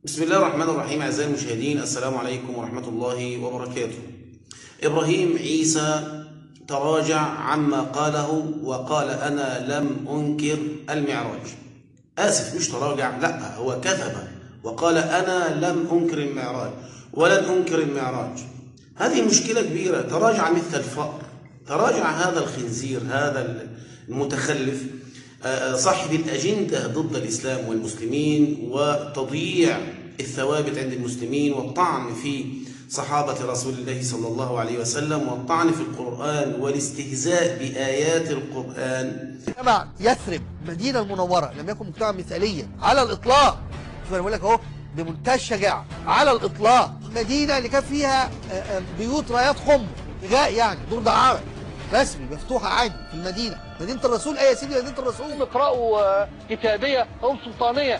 بسم الله الرحمن الرحيم. أعزائي المشاهدين، السلام عليكم ورحمة الله وبركاته. إبراهيم عيسى تراجع عما قاله وقال أنا لم أنكر المعراج. آسف، مش تراجع، لا، هو كذب وقال أنا لم أنكر المعراج ولن أنكر المعراج. هذه مشكلة كبيرة. تراجع مثل الفأر، تراجع هذا الخنزير، هذا المتخلف، صاحب الأجندة ضد الإسلام والمسلمين وتضييع الثوابت عند المسلمين والطعن في صحابة رسول الله صلى الله عليه وسلم والطعن في القرآن والاستهزاء بآيات القرآن. مجتمع يثرب المدينة المنورة لم يكن مجتمع مثاليا على الإطلاق. شوف أنا بقول لك أهو بمنتهى الشجاعة، على الإطلاق. مدينة اللي كان فيها بيوت رايات خمر رجاء، يعني دور دعارة رسمي مفتوحة عادي في المدينة. مدينة الرسول أي يا سيدي مدينة الرسول. اقرأوا كتابية أو سلطانية.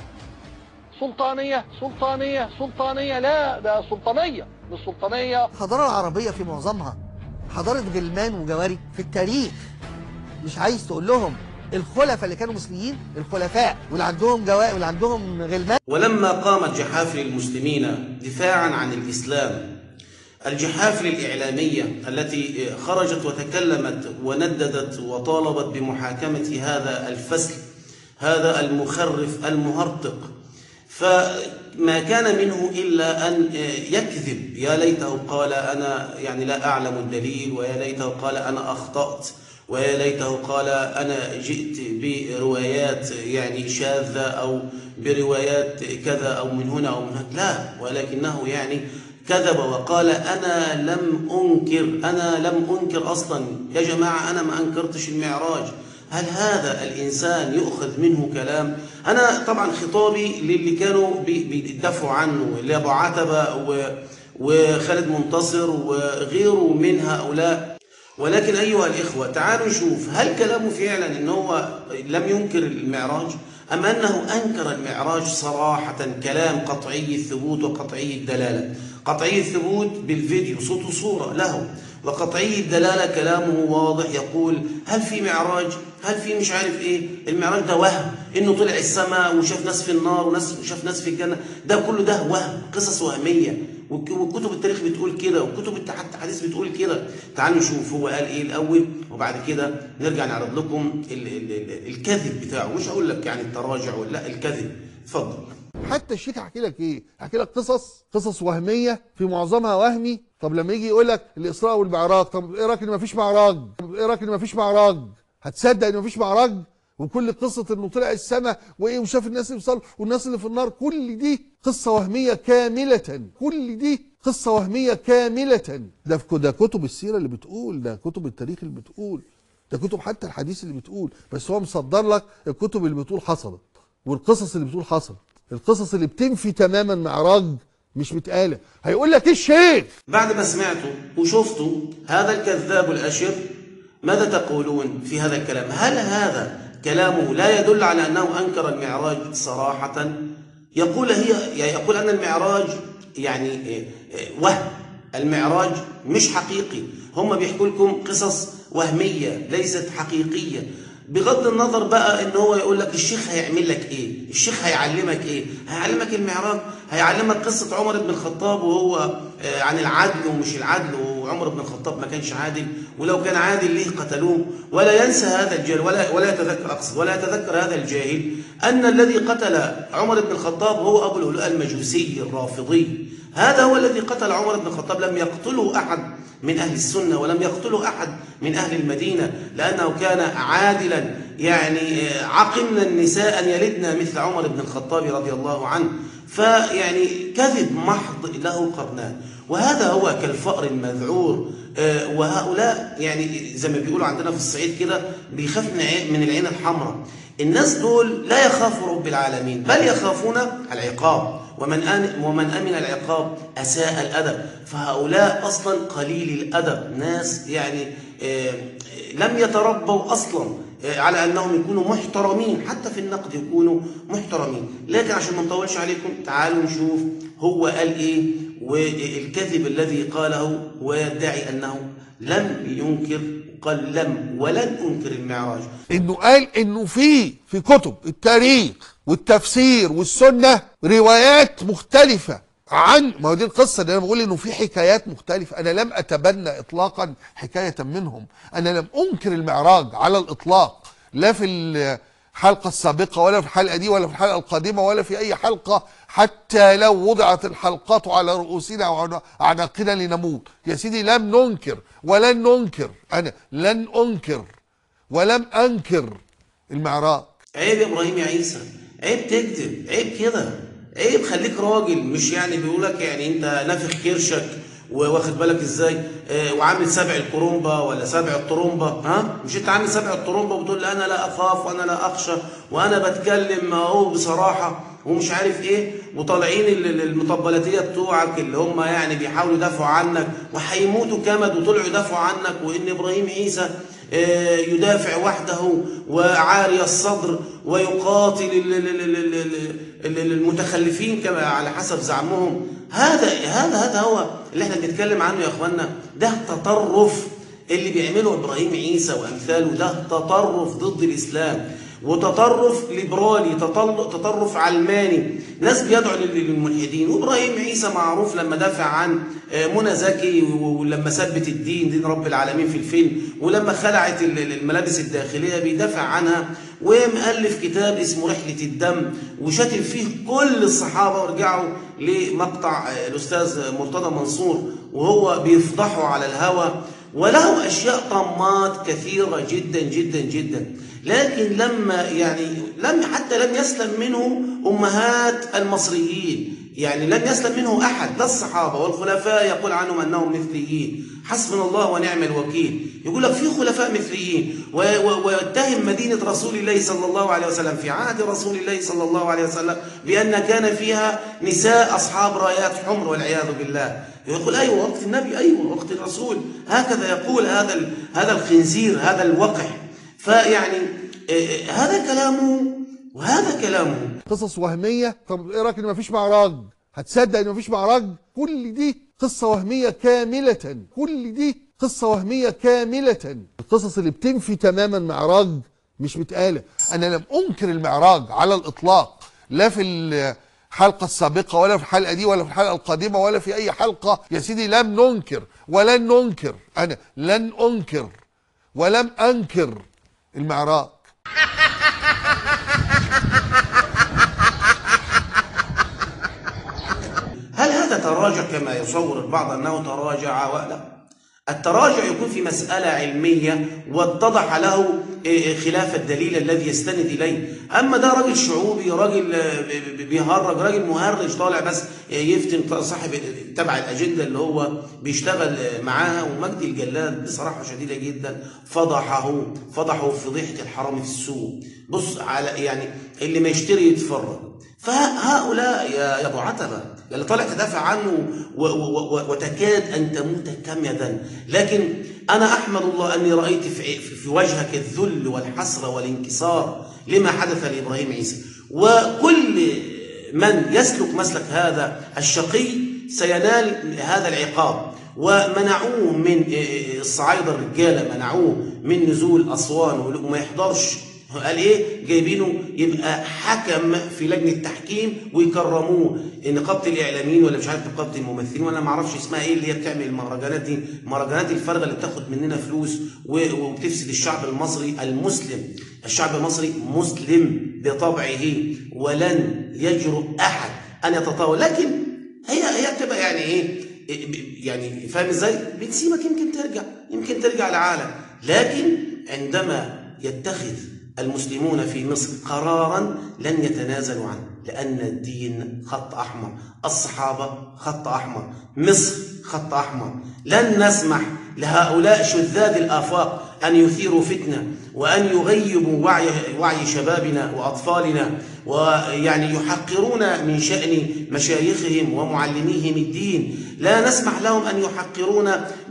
سلطانية لا، ده سلطانية مش سلطانية. الحضارة العربية في معظمها حضارة غلمان وجواري في التاريخ. مش عايز تقول لهم الخلفاء اللي كانوا مسلمين، الخلفاء واللي عندهم جواري واللي عندهم غلمان. ولما قامت جحافل المسلمين دفاعا عن الإسلام، الجحافل الإعلامية التي خرجت وتكلمت ونددت وطالبت بمحاكمة هذا الفسق، هذا المخرف المهرطق، فما كان منه إلا أن يكذب. يا ليته قال أنا لا أعلم الدليل، ويا ليته قال أنا أخطأت، ويا ليته قال أنا جئت بروايات شاذة أو بروايات كذا أو من هنا أو من هنا. لا، ولكنه كذب وقال أنا لم أنكر أصلا. يا جماعة، أنا ما أنكرتش المعراج. هل هذا الإنسان يؤخذ منه كلام؟ أنا طبعا خطابي للي كانوا بيدافعوا عنه، اللي أبو عتبة وخالد منتصر وغيره من هؤلاء. ولكن أيها الإخوة، تعالوا نشوف هل كلامه فعلا إن هو لم ينكر المعراج، أم أنه أنكر المعراج صراحة؟ كلام قطعي الثبوت وقطعي الدلالة. قطعي الثبوت بالفيديو صوت وصورة له، وقطعي الدلالة كلامه واضح، يقول هل في معراج؟ هل في مش عارف ايه؟ المعراج ده وهم، انه طلع السماء وشاف ناس في النار وشاف ناس في الجنة، ده كله ده وهم، قصص وهمية، وكتب التاريخ بتقول كده وكتب الحديث بتقول كده. تعالوا نشوف هو قال ايه الأول، وبعد كده نرجع نعرض لكم الكذب بتاعه. مش هقول لك التراجع ولا لا، الكذب. اتفضل. حتى الشيخ هحكي لك ايه؟ هحكي لك قصص وهميه في معظمها وهمي. طب لما يجي يقول لك الاسراء والمعراج، طب ايه رايك ان مفيش معراج؟ هتصدق ان مفيش معراج؟ وكل قصه انه طلع السماء وايه وشاف الناس اللي وصل والناس اللي في النار، كل دي قصه وهميه كامله. ده كتب السيره اللي بتقول، ده كتب التاريخ اللي بتقول، ده كتب حتى الحديث اللي بتقول. بس هو مصدر لك الكتب اللي بتقول حصلت والقصص اللي بتقول حصلت. القصص اللي بتنفي تماما معراج مش متقاله. هيقول لك ايه الشيخ؟ بعد ما سمعتوا وشفتوا هذا الكذاب الأشر، ماذا تقولون في هذا الكلام؟ هل هذا كلامه لا يدل على أنه أنكر المعراج صراحة؟ يقول أن المعراج وهم، المعراج مش حقيقي. هم بيحكوا لكم قصص وهمية ليست حقيقية. بغض النظر بقى ان هو يقول لك الشيخ هيعمل لك ايه، الشيخ هيعلمك ايه، هيعلمك المعراج، هيعلمك قصة عمر بن الخطاب وهو عن العدل ومش العدل، وعمر بن الخطاب ما كانش عادل، ولو كان عادل ليه قتلوه. ولا ينسى هذا الجاهل ولا يتذكر هذا الجاهل ان الذي قتل عمر بن الخطاب هو ابو لؤلؤ المجوسي الرافضي. هذا هو الذي قتل عمر بن الخطاب. لم يقتله احد من أهل السنة ولم يقتله أحد من أهل المدينة، لأنه كان عادلا عقمنا النساء أن يلدنا مثل عمر بن الخطاب رضي الله عنه. كذب محض له قرنان، وهذا هو كالفأر المذعور. وهؤلاء زي ما بيقولوا عندنا في الصعيد كده، بيخاف من العين الحمراء. الناس دول لا يخافوا رب العالمين، بل يخافون العقاب، ومن أمن العقاب أساء الأدب. فهؤلاء أصلا قليل الأدب، ناس لم يتربوا أصلا على أنهم يكونوا محترمين، حتى في النقد يكونوا محترمين. لكن عشان ما نطولش عليكم، تعالوا نشوف هو قال إيه، والكذب الذي قاله ويدعي أنه لم ينكر قال لم ولن أنكر المعراج. إنه قال إنه في كتب التاريخ والتفسير والسنة روايات مختلفة عن، ما هو دي القصة اللي أنا بقول إنه في حكايات مختلفة. أنا لم أتبنى إطلاقا حكاية منهم، أنا لم أنكر المعراج على الإطلاق، لا في الحلقة السابقة ولا في الحلقة دي ولا في الحلقة القادمة ولا في أي حلقة، حتى لو وضعت الحلقات على رؤوسنا وأعناقنا لنموت. يا سيدي لم ننكر ولن ننكر، أنا لن أنكر ولم أنكر المعراج. عيب يا إبراهيم يا عيسى، عيب تكذب، عيب كده، عيب خليك راجل. مش يعني بيقولك يعني أنت نافخ كرشك واخد بالك ازاي، وعامل سبع الكرومبه ولا سبع الطرمبه، ها؟ مش انت عامل سبع الطرمبه وبتقول انا لا اخاف وانا لا اخشى وانا بتكلم اهو بصراحه ومش عارف ايه، وطالعين المطبلاتيه بتوعك اللي هم يعني بيحاولوا يدافعوا عنك وهيموتوا كمد وطلعوا يدافعوا عنك، وان ابراهيم عيسى يدافع وحده وعاري الصدر ويقاتل المتخلفين كما على حسب زعمهم. هذا هو اللي احنا بنتكلم عنه يا اخوانا. ده تطرف اللي بيعمله ابراهيم عيسى وامثاله، ده تطرف ضد الاسلام وتطرف ليبرالي، تطرف علماني، ناس بيدعوا للملحدين. وابراهيم عيسى معروف لما دافع عن منى زكي ولما ثبت الدين، دين رب العالمين في الفيلم، ولما خلعت الملابس الداخليه بيدافع عنها، ومؤلف كتاب اسمه رحله الدم وشاتم فيه كل الصحابه. وارجعوا لمقطع الاستاذ مرتضى منصور وهو بيفضحه على الهوى، وله اشياء طمات كثيره جدا جدا جدا. لكن لم يسلم منه أمهات المصريين، يعني لم يسلم منه أحد، لا الصحابة والخلفاء يقول عنهم أنهم مثليين، حسبنا الله ونعم الوكيل. يقول لك في خلفاء مثليين، ويتهم مدينة رسول الله صلى الله عليه وسلم في عهد رسول الله صلى الله عليه وسلم بأن كان فيها نساء أصحاب رايات حمر والعياذ بالله. يقول أيوة وقت النبي، أيوة وقت الرسول، هكذا يقول هذا الخنزير، هذا الوقح. فيعني هذا كلامه وهذا كلامه قصص وهمية. طب ايه رايك ان مفيش معراج؟ هتصدق ان مفيش معراج؟ كل دي قصة وهمية كاملة، كل دي قصة وهمية كاملة. القصص اللي بتنفي تماما معراج مش متقالة. انا لم انكر المعراج على الاطلاق، لا في الحلقة السابقة ولا في الحلقة دي ولا في الحلقة القادمة ولا في اي حلقة. يا سيدي لم ننكر ولن ننكر، انا لن انكر ولم انكر المعراج. هل هذا تراجع كما يصور البعض أنه تراجع؟ ولا التراجع يكون في مسألة علمية واتضح له خلاف الدليل الذي يستند إليه. أما ده راجل شعوبي، راجل بيهرج، راجل مهرج طالع بس يفتن صاحب تبع الأجندة اللي هو بيشتغل معاها. ومجدي الجلاد بصراحة شديدة جدا فضحه فضيحة الحرام في السوق. بص على يعني اللي ما يشتري يتفرج. فهؤلاء يا ابو عتبه اللي طالع تدافع عنه وتكاد ان تموت كمدا، لكن انا احمد الله اني رايت في وجهك الذل والحسره والانكسار لما حدث لابراهيم عيسى. وكل من يسلك مسلك هذا الشقي سينال هذا العقاب. ومنعوه من الصعايده الرجاله، منعوه من نزول اسوان وما يحضرش. قال ايه؟ جايبينه يبقى حكم في لجنه تحكيم ويكرموه. نقابه الاعلاميين ولا مش عارف نقابه الممثلين ولا ما اعرفش اسمها ايه اللي هي بتعمل المهرجانات دي، المهرجانات الفارغه اللي بتاخد مننا فلوس وبتفسد الشعب المصري المسلم. الشعب المصري مسلم بطبعه ولن يجرؤ احد ان يتطاول. لكن هي بتبقى يعني ايه؟ يعني فاهم ازاي؟ بتسيبك يمكن ترجع لعالم. لكن عندما يتخذ المسلمون في مصر قرارا لن يتنازلوا عنه، لأن الدين خط أحمر، الصحابة خط أحمر، مصر خط أحمر. لن نسمح لهؤلاء شذاذ الآفاق أن يثيروا فتنة وأن يغيبوا وعي شبابنا وأطفالنا، ويعني يحقرون من شأن مشايخهم ومعلميهم الدين. لا نسمح لهم أن يحقرون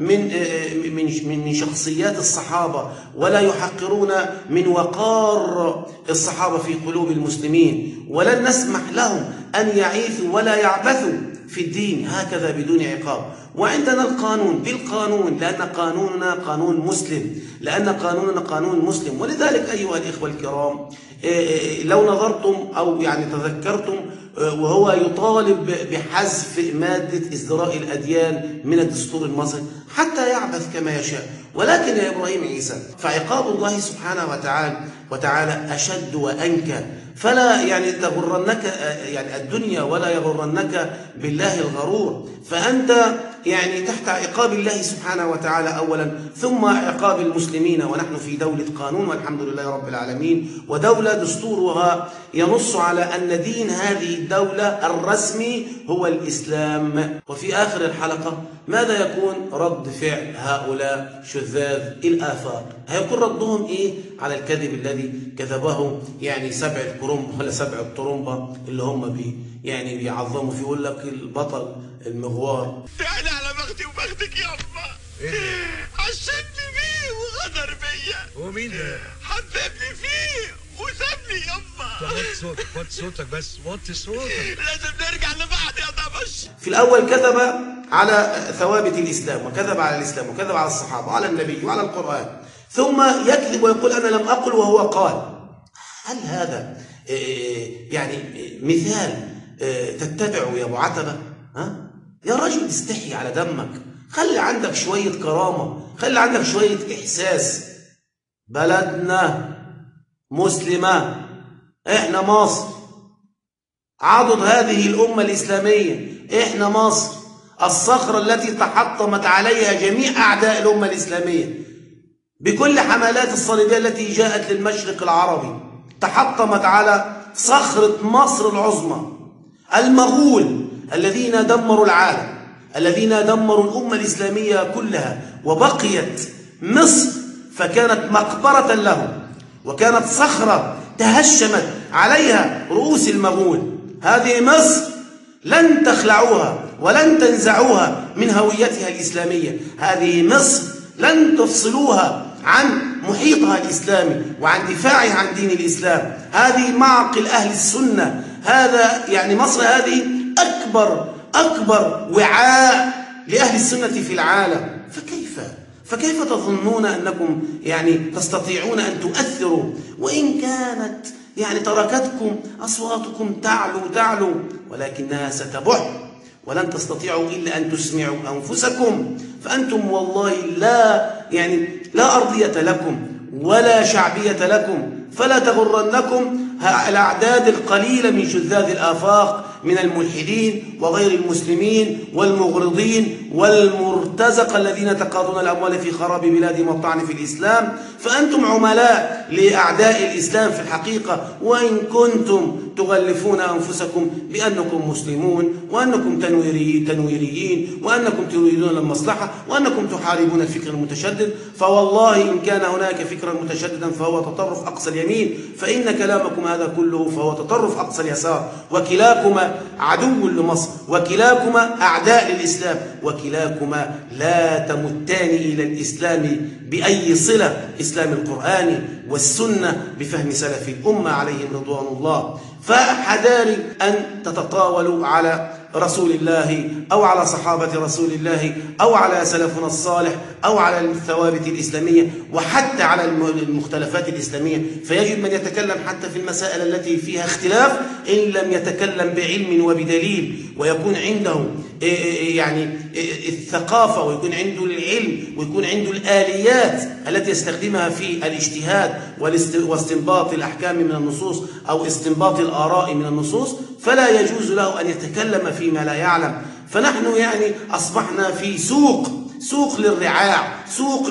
من شخصيات الصحابة، ولا يحقرون من وقار الصحابة في قلوب المسلمين. ولن نسمح لهم أن يعيثوا ولا يعبثوا في الدين هكذا بدون عقاب. وعندنا القانون بالقانون، لأن قانوننا قانون مسلم، لأن قانوننا قانون مسلم. ولذلك أيها الإخوة الكرام، لو نظرتم أو يعني تذكرتم وهو يطالب بحذف مادة ازدراء الأديان من الدستور المصري حتى يعبث كما يشاء. ولكن يا إبراهيم عيسى، فعقاب الله سبحانه وتعالى أشد وأنكى. فلا يعني تغرنك يعني الدنيا ولا يغرنك بالله الغرور. فأنت يعني تحت عقاب الله سبحانه وتعالى أولا، ثم عقاب المسلمين. ونحن في دولة قانون والحمد لله رب العالمين، ودولة دستورها ينص على أن دين هذه الدولة الرسمي هو الإسلام. وفي آخر الحلقة ماذا يكون رد فعل هؤلاء شذاذ الآفاق؟ هيكون ردهم إيه على الكذب الذي كذبه يعني 7 الكرنب ولا 7 الطرنبة اللي هم يعني بيعظموا فيه؟ يقول لك البطل المغوار يعني على بختي وبختك يا أما. عشمني بيه وغدر بيا. هو مين ده؟ حببني فيه وسابني يا أما. وطي صوتك بس، وطي صوتك. لازم نرجع لبعض يا طبش. في الأول كذب على ثوابت الإسلام، وكذب على الإسلام، وكذب على الصحابة وعلى النبي وعلى القرآن، ثم يكذب ويقول أنا لم أقل وهو قال. هل هذا يعني مثال تتبعه يا أبو عتبة؟ ها؟ يا رجل استحي على دمك، خلي عندك شوية كرامة، خلي عندك شوية إحساس. بلدنا مسلمة، إحنا مصر، عضد هذه الأمة الإسلامية، إحنا مصر، الصخرة التي تحطمت عليها جميع أعداء الأمة الإسلامية بكل حملات الصليبية التي جاءت للمشرق العربي، تحطمت على صخرة مصر العظمى. المغول الذين دمروا العالم، الذين دمروا الأمة الإسلامية كلها، وبقيت مصر فكانت مقبرة لهم، وكانت صخرة تهشمت عليها رؤوس المغول. هذه مصر لن تخلعوها ولن تنزعوها من هويتها الإسلامية. هذه مصر لن تفصلوها عن محيطها الإسلامي وعن دفاعها عن دين الإسلام. هذه معقل أهل السنة. هذا يعني مصر هذه أكبر وعاء لأهل السنة في العالم. فكيف تظنون أنكم يعني تستطيعون أن تؤثروا وإن كانت يعني تركتكم أصواتكم تعلو، ولكنها ستبح ولن تستطيعوا إلا أن تسمعوا أنفسكم. فأنتم والله لا أرضية لكم ولا شعبية لكم. فلا تغرنكم الأعداد القليلة من شذاذ الآفاق من الملحدين وغير المسلمين والمغرضين والمرتزقة الذين تقاضون الأموال في خراب بلادهم والطعن في الإسلام. فأنتم عملاء لأعداء الإسلام في الحقيقة، وإن كنتم تغلفون أنفسكم بأنكم مسلمون وأنكم تنويريين وأنكم تريدون المصلحة وأنكم تحاربون الفكر المتشدد. فوالله إن كان هناك فكرا متشددا فهو تطرف أقصى اليمين، فإن كلامكم هذا كله فهو تطرف أقصى اليسار. وكلاكما عدو لمصر، وكلاكما أعداء للإسلام، وكلاكما لا تمتان إلى الإسلام بأي صلة، إسلام القرآن والسنة بفهم سلف الأمة عليهم رضوان الله. فحذاري أن تتطاولوا على رسول الله أو على صحابة رسول الله أو على سلفنا الصالح أو على الثوابت الإسلامية وحتى على المختلفات الإسلامية. فيجب من يتكلم حتى في المسائل التي فيها اختلاف إن لم يتكلم بعلم وبدليل، ويكون عنده يعني الثقافة، ويكون عنده العلم، ويكون عنده الآليات التي يستخدمها في الاجتهاد واستنباط الأحكام من النصوص أو استنباط الآراء من النصوص. فلا يجوز له أن يتكلم فيما لا يعلم. فنحن يعني أصبحنا في سوق للرعاع، سوق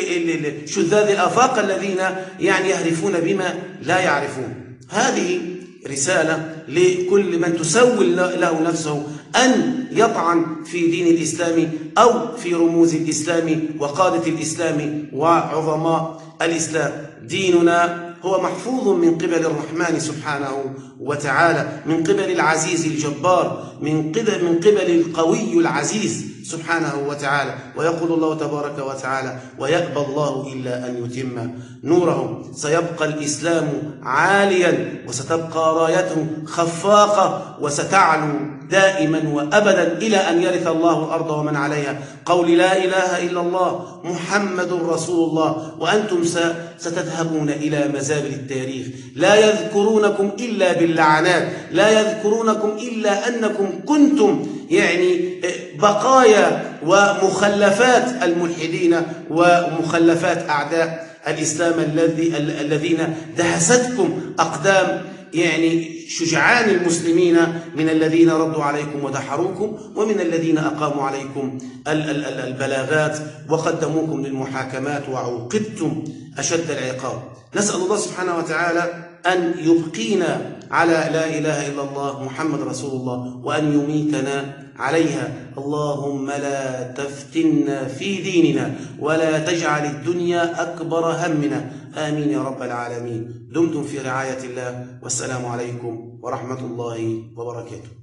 لشذاذ الآفاق الذين يعني يهرفون بما لا يعرفون. هذه رسالة لكل من تسول له نفسه أن يطعن في دين الإسلام أو في رموز الإسلام وقادة الإسلام وعظماء الإسلام. ديننا هو محفوظ من قبل الرحمن سبحانه وتعالى، من قبل العزيز الجبار، من قبل القوي العزيز سبحانه وتعالى. ويقول الله تبارك وتعالى: ويأبى الله إلا أن يتم نوره. سيبقى الإسلام عاليا وستبقى رايته خفاقة وستعلو دائما وأبدا إلى أن يرث الله الأرض ومن عليها، قول لا إله إلا الله محمد رسول الله، وأنتم ستذهبون إلى مزابل التاريخ لا يذكرونكم إلا باللعنات، لا يذكرونكم إلا أنكم كنتم يعني بقايا ومخلفات الملحدين ومخلفات أعداء الإسلام الذين دهستكم أقدام يعني شجعان المسلمين من الذين ردوا عليكم ودحروكم، ومن الذين أقاموا عليكم البلاغات وقدموكم للمحاكمات وعوقبتم أشد العقاب. نسأل الله سبحانه وتعالى أن يبقينا على لا إله إلا الله محمد رسول الله، وأن يميتنا عليها. اللهم لا تفتنا في ديننا ولا تجعل الدنيا أكبر همنا، آمين يا رب العالمين. دمتم في رعاية الله، والسلام عليكم ورحمة الله وبركاته.